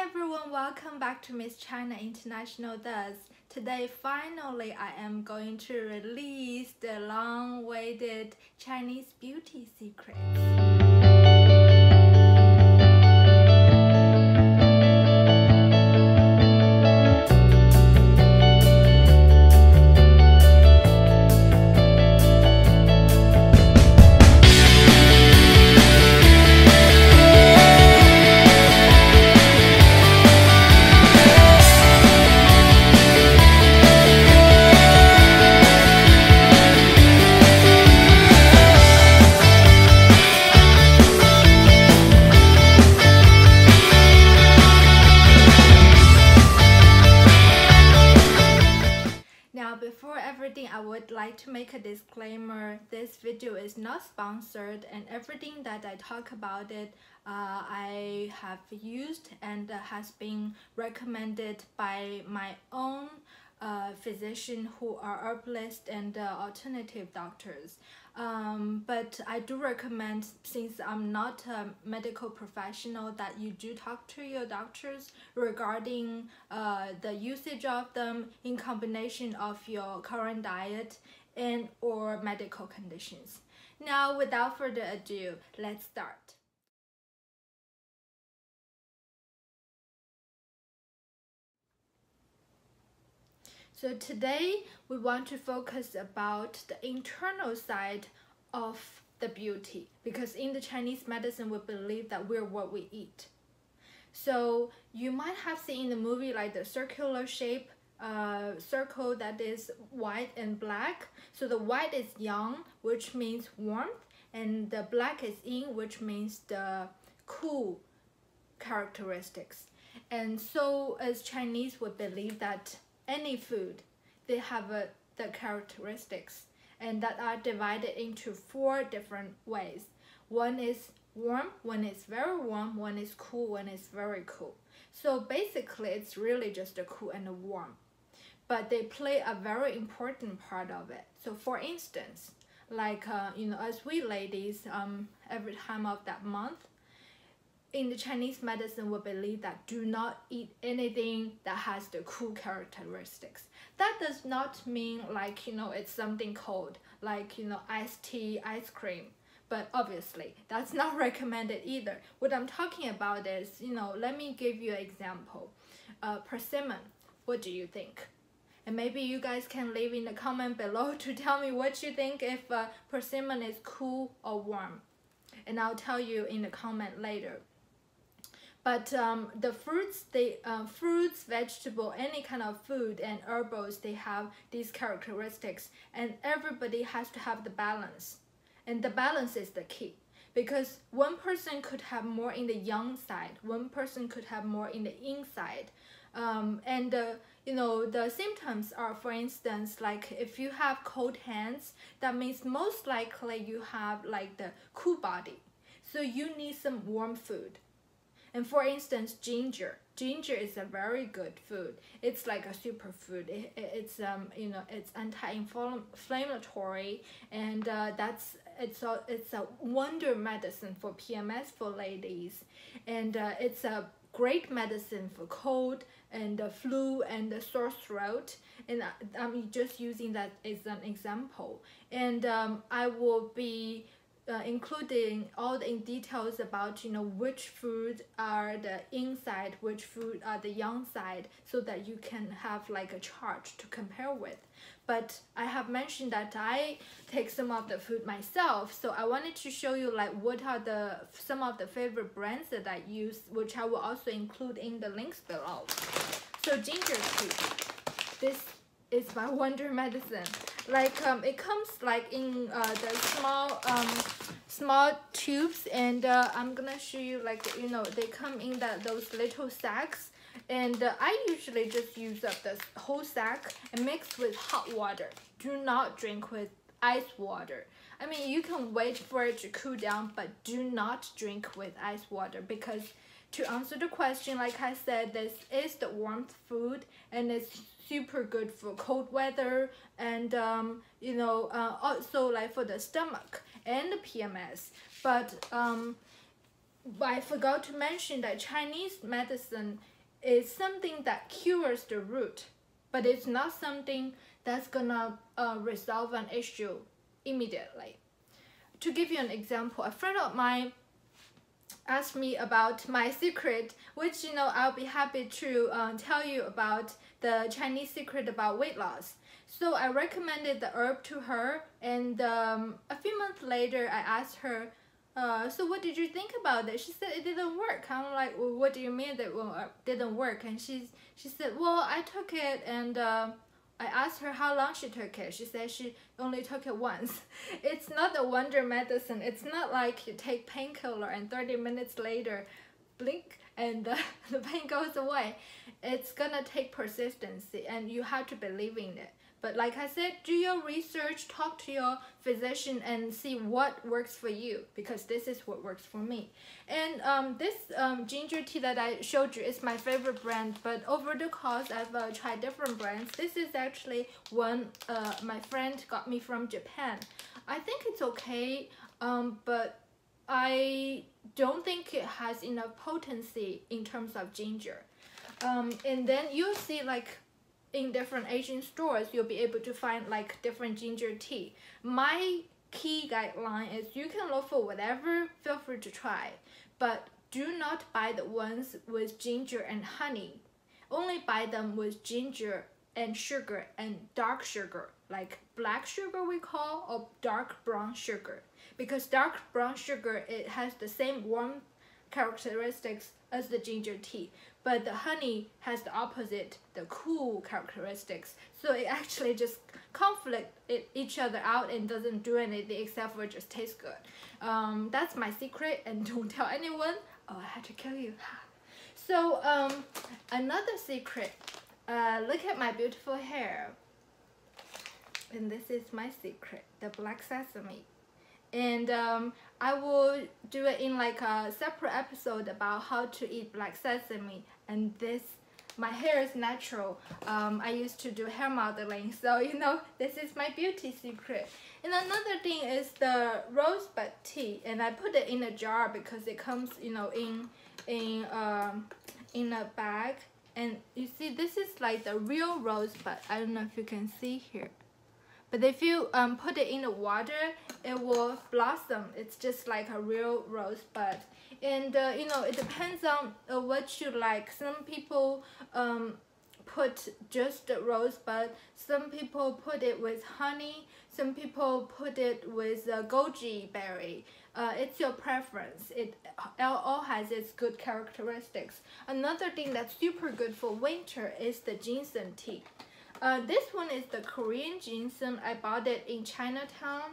everyone, welcome back to Miss China International Does. Today, finally, I am going to release the long-awaited Chinese beauty secrets. Before everything, I would like to make a disclaimer. This video is not sponsored, and everything that I talk about I have used and has been recommended by my own physician who are herbalist and alternative doctors. But I do recommend, since I'm not a medical professional, that you do talk to your doctors regarding the usage of them in combination of your current diet and or medical conditions. Now, without further ado, let's start. So today we want to focus about the internal side of the beauty, because in the Chinese medicine we believe that we're what we eat. So you might have seen in the movie like the circular shape circle that is white and black. So the white is yang, which means warmth, and the black is yin, which means the cool characteristics. And so as Chinese, we believe that any food, they have the characteristics, and that are divided into 4 different ways. One is warm, one is very warm, one is cool, one is very cool. So basically it's really just a cool and a warm, but they play a very important part of it. So for instance, like as we ladies, every time of that month, in the Chinese medicine, we believe that do not eat anything that has the cool characteristics. That does not mean like, it's something cold, like, iced tea, ice cream. But obviously, that's not recommended either. What I'm talking about is, let me give you an example. Persimmon, what do you think? And maybe you guys can leave in the comment below to tell me what you think, if persimmon is cool or warm. And I'll tell you in the comment later. But the fruits, fruits, vegetable, any kind of food and herbals, they have these characteristics, and everybody has to have the balance. And the balance is the key, because one person could have more in the yang side, one person could have more in the yin side. The symptoms are, for instance, like if you have cold hands, that means most likely you have like the cool body. So you need some warm food. And for instance, ginger. Ginger is a very good food. It's like a superfood. It's anti-inflammatory, and it's a wonder medicine for PMS for ladies, and it's a great medicine for cold and flu and sore throat. And I'm just using that as an example. And I will be including all the details about which food are the yin side, which food are the yang side, so that you can have like a chart to compare with. But I have mentioned that I take some of the food myself, so I wanted to show you like what are some of the favorite brands that I use, which I will also include in the links below. So ginger tea, this is my wonder medicine. Like it comes like in the small tubes, and I'm gonna show you, like, they come in those little sacks, and I usually just use up the whole sack and mix with hot water. Do not drink with ice water. I mean, you can wait for it to cool down, but do not drink with ice water, because to answer the question, like I said, this is the warmth food, and it's super good for cold weather, and also like for the stomach and the PMS. But I forgot to mention that Chinese medicine is something that cures the root, but it's not something that's gonna resolve an issue immediately. To give you an example, a friend of mine asked me about my secret, which I'll be happy to tell you about the Chinese secret about weight loss. So I recommended the herb to her, and a few months later I asked her, so what did you think about it? She said it didn't work. I'm like, well, what do you mean that it didn't work? And she said, well, I took it, and I asked her how long she took it. She said she only took it once. It's not a wonder medicine. It's not like you take painkiller and 30 minutes later, blink, and the pain goes away. It's gonna take persistency, and you have to believe in it. But like I said, do your research, talk to your physician, and see what works for you, because this is what works for me. And this ginger tea that I showed you is my favorite brand, but over the course I've tried different brands. This is actually one my friend got me from Japan. I think it's okay, but I don't think it has enough potency in terms of ginger. And then you'll see, like, in different Asian stores, you'll be able to find like different ginger tea. My key guideline is you can look for whatever, feel free to try, but do not buy the ones with ginger and honey. Only buy them with ginger and sugar and dark sugar, like black sugar we call, or dark brown sugar, because dark brown sugar, it has the same warm characteristics as the ginger tea, but the honey has the opposite, the cool characteristics. So it actually just conflict each other out and doesn't do anything except for just taste good. That's my secret, and don't tell anyone. Oh, I had to kill you. So another secret, look at my beautiful hair. And this is my secret, the black sesame. And I will do it in like a separate episode about how to eat black sesame. And this, my hair is natural. I used to do hair modeling, so this is my beauty secret. And another thing is the rosebud tea, and I put it in a jar because it comes in a bag. And you see, this is like the real rosebud. I don't know if you can see here. But if you put it in the water, it will blossom. It's just like a real rosebud. And it depends on what you like. Some people put just the rosebud. Some people put it with honey. Some people put it with goji berry. It's your preference. It all has its good characteristics. Another thing that's super good for winter is the ginseng tea. This one is the Korean ginseng. I bought it in Chinatown.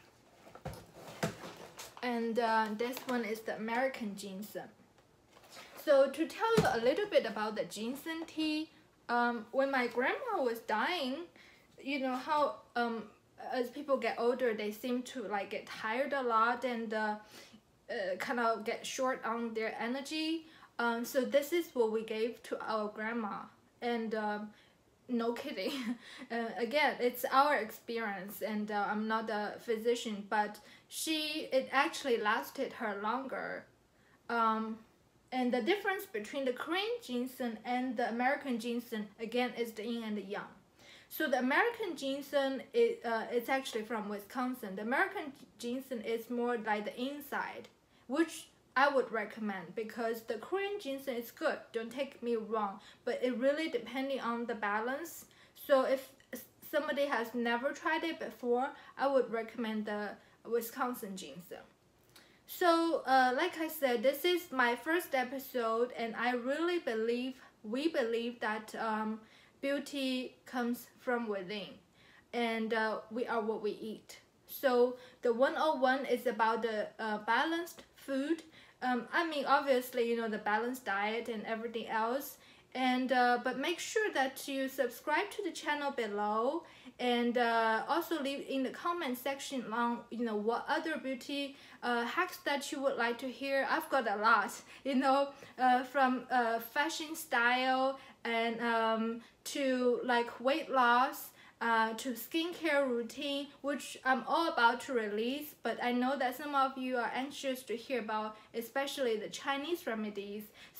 And this one is the American ginseng. So to tell you a little bit about the ginseng tea, when my grandma was dying, how as people get older, they seem to like get tired a lot and kind of get short on their energy. So this is what we gave to our grandma. And no kidding. Again, it's our experience, and I'm not a physician, but it actually lasted her longer. And the difference between the Korean ginseng and the American ginseng, again, is the yin and the yang. So the American ginseng, it's actually from Wisconsin. The American ginseng is more like the inside, which I would recommend, because the Korean ginseng is good, don't take me wrong, but it really depending on the balance. So if somebody has never tried it before, I would recommend the Wisconsin ginseng. So like I said, this is my first episode, and I really we believe that beauty comes from within, and we are what we eat. So the 101 is about the balanced food. I mean, obviously, the balanced diet and everything else. And but make sure that you subscribe to the channel below, and also leave in the comment section on what other beauty hacks that you would like to hear. I've got a lot, from fashion style and to like weight loss, to skincare routine, which I'm all about to release, but I know that some of you are anxious to hear about, especially the Chinese remedies.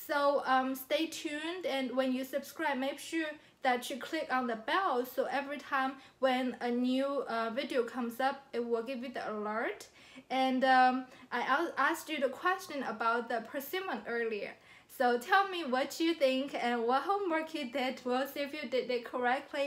So stay tuned, and when you subscribe, make sure that you click on the bell, so every time when a new video comes up, it will give you the alert. And I asked you the question about the persimmon earlier. So tell me what you think and what homework you did. We'll see if you did it correctly.